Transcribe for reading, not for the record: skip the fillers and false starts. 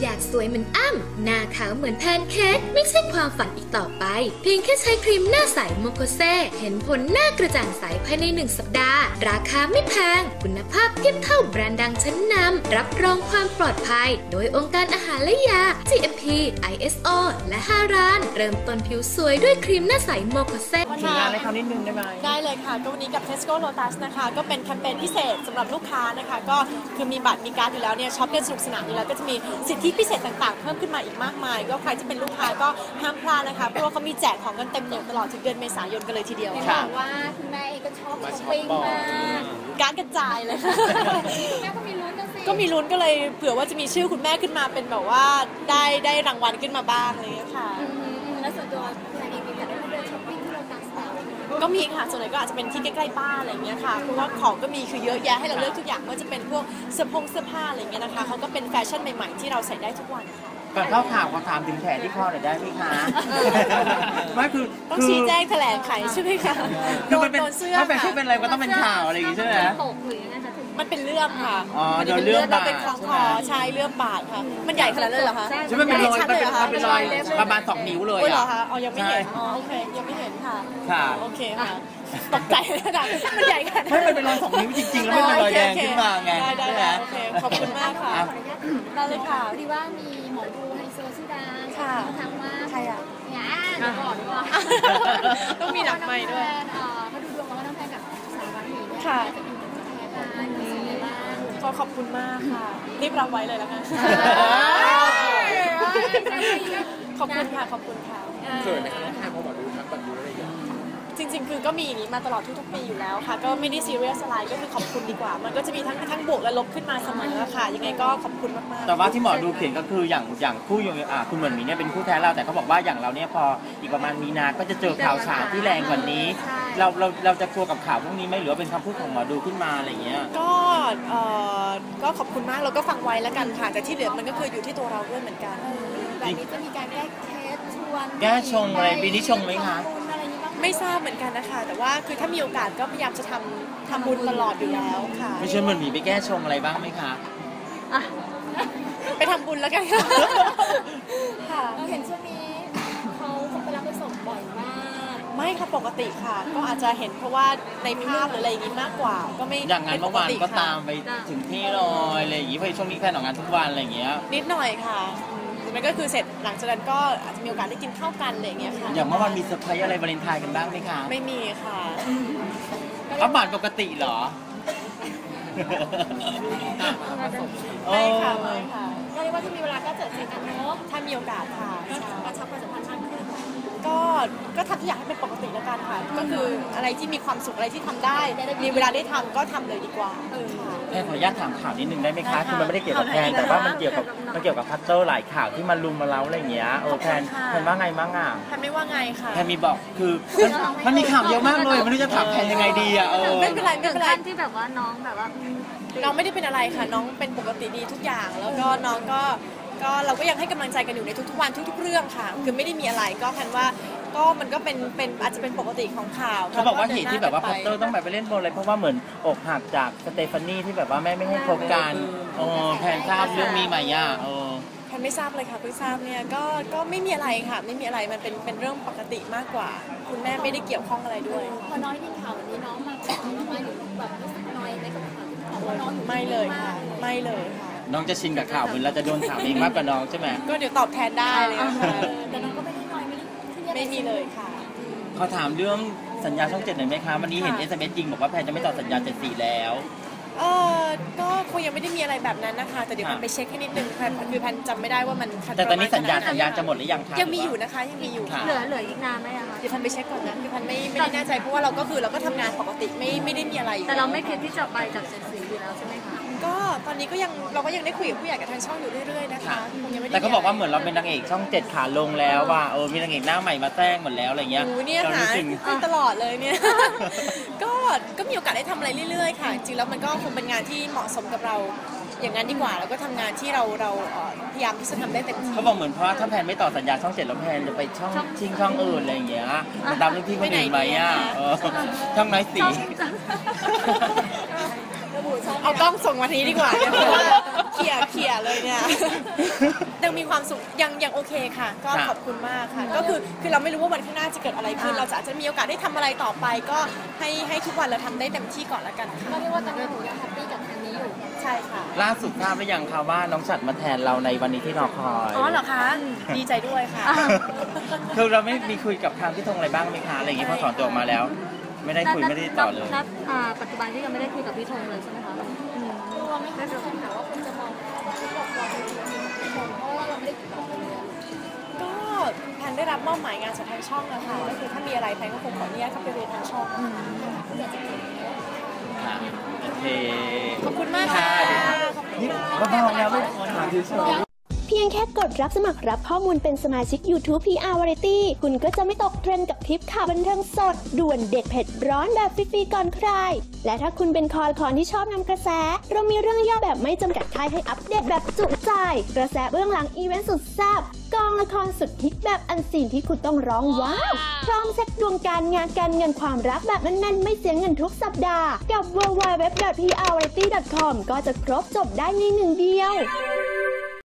อยากสวยเหมือนอ้ำหน้าขาวเหมือนแพนเค้กไม่ใช่ความฝันอีกต่อไปเพียงแค่ใช้ครีมหน้าใสโมโคเซเห็นผลหน้ากระจ่างใสภายใน1 สัปดาห์ราคาไม่แพงคุณภาพเทียบเท่าแบรนด์ดังชั้นนำรับรองความปลอดภัยโดยองค์การอาหารและยา GMP ISO และ5 ร้านเริ่มต้นผิวสวยด้วยครีมหน้าใสโมโคเซถึงงานให้เขานิดนึงได้ไหมได้เลยค่ะก็วันนี้กับ Tesco Lotus นะคะก็เป็นแคมเปญพิเศษสำหรับลูกค้านะคะก็คือมีบัตรมีการ์ดอยู่แล้วเนี่ยช็อปกันสนุกสนานอยู่แล้วก็จะมีสิทธิพิเศษต่างๆเพิ่มขึ้นมาอีกมากมายก็ใครที่เป็นลูกค้าก็ห้ามพลาดนะคะเพราะว่าเขามีแจกของกันเต็มเหนียวตลอดถึงเดือนเมษายนกันเลยทีเดียวค่ะว่าคุณแม่เองก็ชอบช้อปปิ้งมากการกระจายเลยค่ะแม่ก็มีลุ้นสิก็มีลุ้นก็เลยเผื่อว่าจะมีชื่อคุณแม่ขึ้นมาเป็นแบบว่าได้รางวัลขึ้นมาบ้างอะไรอย่างเงี้ยค่ะแล้วส่วนตัวแม่เองมีการได้เดินช้อปปิ้งที่โลตัสก็มีค่ะส่วนใหญ่ก็อาจจะเป็นที่ใกล้ๆบ้านอะไรอย่างเงี้ยค่ะเพราะว่าของก็มีคือเยอะแยะให้เราเลือกทุกอย่างว่าจะเป็นพวกเสื้อผ้าอะไรอย่างเงี้ยนะคะเขาก็เป็นแฟชั่นใหม่ๆที่เราใส่ได้ทุกวันค่ะก่อนเข้าข่าวขอถามถึงแผลที่คอหน่อยได้ไหมคะไม่คือต้องชี้แจงแถลงไขใช่ไหมคะคือมันเป็นถ้าเป็นอะไรก็ต้องเป็นข่าวอะไรอย่างงี้ใช่ไหมมันเป็นเลื่อมค่ะโดนเลื่อมเราเป็นคล้องคอใช่เลื่อมบาดค่ะมันใหญ่ขนาดนั้นเหรอคะใช่มันเป็นรอยเป็นรอยประมาณ2 นิ้วเลยเหรอคะอ๋อยังไม่เห็นอ๋อโอเคยังไม่เห็นค่ะค่ะโอเคค่ะตกใจเลยนะมันใหญ่ขนาดไม่เป็นรอย2 นิ้วจริงๆแล้วไม่เป็นรอยแดงขึ้นมาไงได้โอเคขอบคุณมากค่ะได้เลยค่ะที่ว่ามีหมอดูไฮโซชื่อดังค่ะทักว่าใครอ่ะเนี่ยเดี๋ยวก่อนว่าต้องมีหนักใหม่ด้วยเขาดูดวงมาว่าน้องแพนกับสายวันหมีเนี่ยค่ะจะอยู่แพ้กันมีอะไรบ้างก็ขอบคุณมากค่ะรีบรับไว้เลยแล้วกันขอบคุณค่ะขอบคุณค่ะเคยไหมคะน้องแพนพอบอกดูทักแบบดูอะไรอย่างเงี้ยจริงๆคือก็มีอย่างนี้มาตลอดทุกๆปีอยู่แล้วค่ะก็ไม่ได้ซีเรียสอะไรก็คือขอบคุณดีกว่ามันก็จะมีทั้งบวกและลบขึ้นมาเสมอค่ะยังไงก็ขอบคุณมากๆแต่ว่าที่หมอดูเขียนก็คืออย่างคู่คุณเหมือนมีเนี่ยเป็นคู่แท้เราแต่เขาบอกว่าอย่างเราเนี่ยพออีกประมาณมีนาก็จะเจอข่าวสารที่แรงกว่านี้เราจะกลัวกับข่าวพวกนี้ไหมหรือว่าเป็นคำพูดของหมอดูขึ้นมาอะไรเงี้ยก็ขอบคุณมากเราก็ฟังไว้แล้วกันค่ะแต่ที่เหลือมันก็คืออยู่ที่ตัวเราด้วยเหมือนกันแบบนี้จะมีการแก้เคสชวนแก้ชงอะไรปีนี้ชงไหมคะไม่ทราบเหมือนกันนะคะแต่ว่าคือถ้ามีโอกาสก็พยายามจะทำบุญตลอดอยู่แล้วค่ะไม่เชื่อเหมือนมีไปแก้ชงอะไรบ้างไหมคะไปทำบุญแล้วกันค่ะเราเห็นช่วงนี้เขาไปรับไปส่งบ่อยมากไม่ค่ะปกติค่ะก็อาจจะเห็นเพราะว่าในภาพหรืออะไรอย่างนี้มากกว่าก็ไม่อย่างนั้นเมื่อวานก็ตามไปถึงที่เลยอะไรอย่างนี้เพราะช่วงนี้แฟนออกงานทุกวันอะไรอย่างเงี้ยนิดหน่อยค่ะมันก็คือเสร็จหลังจากนั้นก็อาจจะมีโอกาสได้กินข้าวกันอะไรอย่างเงี้ยค่ะอย่างเมื่อวานมีเซอร์ไพรส์อะไรวาเลนไทน์กันบ้างไหมคะไม่มีค่ะเขาบาดปกติเหรอไม่ค่ะไม่ค่ะก็เรียกว่าถ้ามีเวลาก็เจอกันเนาะถ้ามีโอกาสค่ะกระชับความสัมพันธ์มากขึ้นก็ทำทุกอย่างให้เป็นปกติแล้วกันค่ะก็คืออะไรที่มีความสุขอะไรที่ทำได้มีเวลาได้ทำก็ทำเลยดีกว่าแพนขออนุญาตถามข่าวนิดนึงได้ไหมคะคือมันไม่ได้เกี่ยวกับแพนแต่ว่ามันเกี่ยวกับพัตเตอร์หลายข่าวที่มาลุมมาเล้าอะไรอย่างเงี้ยแพนว่าไงบ้างอ่ะแพนไม่ว่าไงค่ะแพนมีบอกคือมันมีข่าวเยอะมากเลยไม่รู้จะถามแพนยังไงดีอ่ะไม่เป็นไรที่แบบว่าน้องแบบว่าน้องไม่ได้เป็นอะไรค่ะน้องเป็นปกติดีทุกอย่างแล้วก็น้องก็เราก็ยังให้กำลังใจกันอยู่ในทุกๆวันทุกๆเรื่องค่ะคือไม่ได้มีอะไรก็แพนว่าก็มันก็เป็นอาจจะเป็นปกติของข่าวเขาบอกว่าเหตุที่แบบว่าพัตเตอร์ต้องแบบไปเล่นบอลอะไรเพราะว่าเหมือนอกหักจากสเตฟานี่ที่แบบว่าไม่ให้คบกันแพนทราบเรื่องมีไหมอ่ะแพนไม่ทราบเลยค่ะเพิ่งทราบเนี่ยก็ไม่มีอะไรค่ะไม่มีอะไรมันเป็นเรื่องปกติมากกว่าคุณแม่ไม่ได้เกี่ยวข้องอะไรด้วยพอน้อยยินข่าววันนี้น้องมาอยู่แบบรู้สึกน้อยในกับข่าวที่บอกว่าน้องอยู่ไม่เลยค่ะไม่เลยค่ะน้องจะชินกับข่าวเหมือนเราจะโดนข่าวเองมากกว่าน้องใช่ไหมก็เดี๋ยวตอบแทนได้เลยค่ะแต่น้องก็ไม่ได้น้อยไม่มีเลยค่ะเขาถามเรื่องสัญญาช่อง 7หน่อยไหมคะวันนี้เห็น SMS จริงบอกว่าแพนจะไม่ต่อสัญญา7 สีแล้วก็คงยังไม่ได้มีอะไรแบบนั้นนะคะแต่เดี๋ยวแพนไปเช็คให้นิดนึงคือแพนจำไม่ได้ว่ามันแต่ตอนนี้สัญญาจะหมดหรือยังคะยังมีอยู่นะคะยังมีอยู่เหลืออีกนานไหมคะเดี๋ยวแพนไปเช็คก่อนนะคือแพนไม่ได้แน่ใจเพราะว่าเราก็ทำงานปกติไม่ได้มีอะไรแต่เราไม่คิดที่จะไปจาก7 สีอยู่แล้วใช่ไหมคะก็ตอนนี้เราก็ยังได้คุยกับผู้ใหญ่กับทางช่องอยู่เรื่อยๆนะคะแต่ก็บอกว่าเหมือนเราเป็นนางเอกช่อง7ขาลงแล้วว่ามีนางเอกหน้าใหม่มาแจ้งหมดแล้วอะไรเงี้ยเนี่ยหาตลอดเลยเนี่ยก็มีโอกาสได้ทำอะไรเรื่อยๆค่ะจริงแล้วมันก็คงเป็นงานที่เหมาะสมกับเราอย่างนั้นดีกว่าแล้วก็ทำงานที่เราพยายามที่จะทำได้เต็มที่เขาบอกเหมือนเพราะถ้าแพนไม่ต่อสัญญาช่อง7แล้วแพนจะไปช่องอื่นอะไรอย่างเงี้ยตามรุ่นพี่คนอื่นไหมอ่ะช่องน้อยสีเอากล้องส่งมาทีดีกว่าเนี่ยเพราะว่าเขี่ยเลยเนี่ยยังมีความสุขยังโอเคค่ะ ก็ขอบคุณมากค่ะก็คือเราไม่รู้ว่าวันข้างหน้าจะเกิดอะไรขึ้นเราจะอาจจะมีโอกาสได้ทำอะไรต่อไปก็ให้ทุกวันเราทำได้เต็มที่ก่อนแล้วกันค่ะก็เรียกว่าตอนนี้หนูยังแฮปปี้กับทางนี้อยู่ใช่ค่ะล่าสุดทราบหรือยังคะว่าน้องฉัดมาแทนเราในวันนี้ที่รอคอยอ๋อเหรอคะดีใจด้วยค่ะคือเราไม่มีคุยกับทางพี่ธงอะไรบ้างไหมคะอะไรอย่างงี้พอถอนตัวออกมาแล้ว ไม่ได้คุยไม่ได้ติดต่อเลยปัจจุบันที่ยังไม่ได้คุยกับพี่ธงเลยใช่ไหมคะกลัวไหมคะที่ถามว่าคุณจะมองที่เราควรจะเพราะว่าเราไม่ได้คุยกับเขาเลยก็แพนได้รับมอบหมายงานจากทางช่องนะคะก็คือถ้ามีอะไรแพนก็คงขออนุญาตเข้าไปเรียนทางช่องค่ะโอเคขอบคุณมากค่ะนี่ก็พอแล้วไม่ถามที่สุดเพียงแค่กดรับสมัครรับข้อมูลเป็นสมาชิก YouTube PR Variety คุณก็จะไม่ตกเทรนด์กับทริปข่าวบันเทิงสด ด่วนเด็ดเผ็ดร้อนแบบฟรีๆก่อนใคร และถ้าคุณเป็นคอที่ชอบนำกระแส เรามีเรื่องย่อแบบไม่จำกัดท้ายให้อัปเดตแบบจุใจ กระแสเบื้องหลังอีเวนต์สุดแซ่บกองละครสุดฮิตแบบอันซีนที่คุณต้องร้องว้าวพร้อมเซ็ตดวงการงานการเงินความรักแบบแน่นๆไม่เสียเงินทุกสัปดาห์กับ www.prvariety.com ก็จะครบจบได้ในหนึ่งเดียว